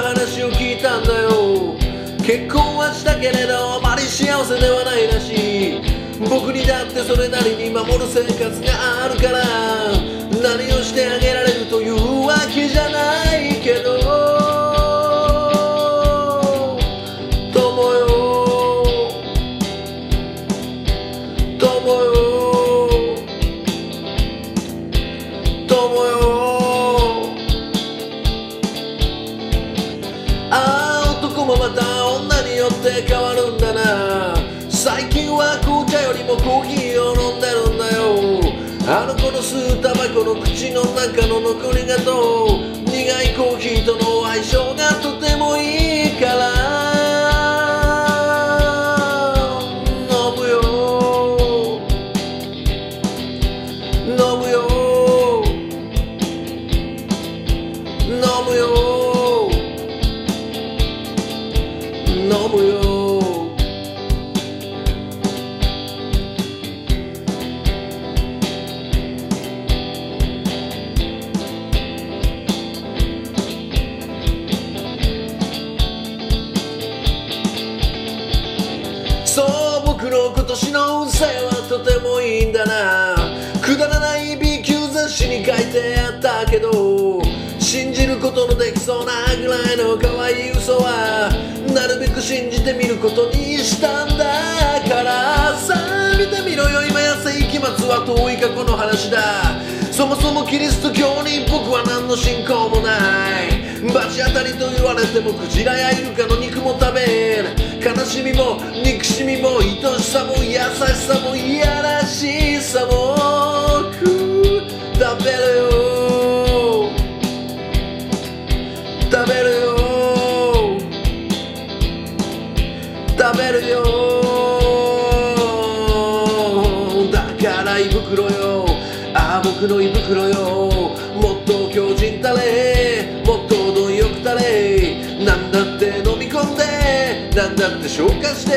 な話を聞いたんだよ。結婚はしたけれどあまり幸せではないらしい。僕にだってそれなりに守る生活があるから、何をしてあげられるというわけじゃないけど、友よ友よ友よ。ああ、男もまた女によって変わるんだな。最近は紅茶よりもコーヒーを飲んでるんだよ。あの子の吸うタバコの口の中の残りがと苦いコーヒーとの相性がとてもいいから飲むよ飲むよ飲むよ飲むよ。そう、僕の今年の運勢はとてもいいんだな。くだらない B 級雑誌に書いてあったけど、信じることのできそうなぐらいの可愛い嘘はなるべく信じてみることにしたんだからさあ、見てみろよ今や世紀末は遠い過去の話だ。そもそもキリスト教に僕は何の信仰もない。罰当たりと言われてもクジラやイルカの肉も食べる。悲しみも憎しみも愛しさも優しさもいやらしさも食べるよ食べるよ食べるよ。だから胃袋よ、ああ僕の胃袋よ。もっと強靭たれ、もっと貪欲たれ。なんだって飲み込んで、なんだって消化して、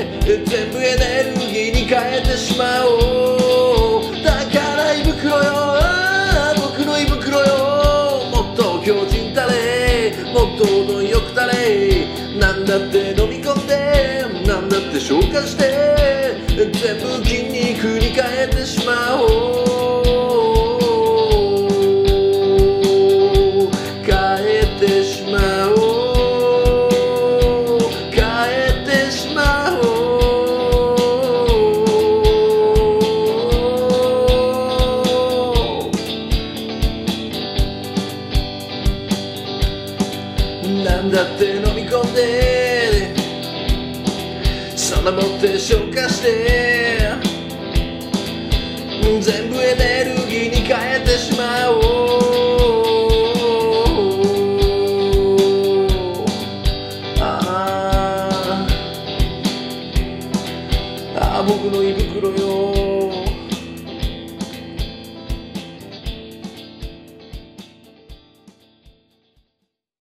全部エネルギーに変えてしまおう。だから胃袋よ、ああ僕の胃袋よ。もっと強靭たれ、もっと貪欲たれ。なんだって飲み込んで、なんだって消化して、全部筋肉に変えてしまおう。なんだって飲み込んで、それ持って消化して、全部エネルギーに変えてしまおう。ああ僕の胃袋よ。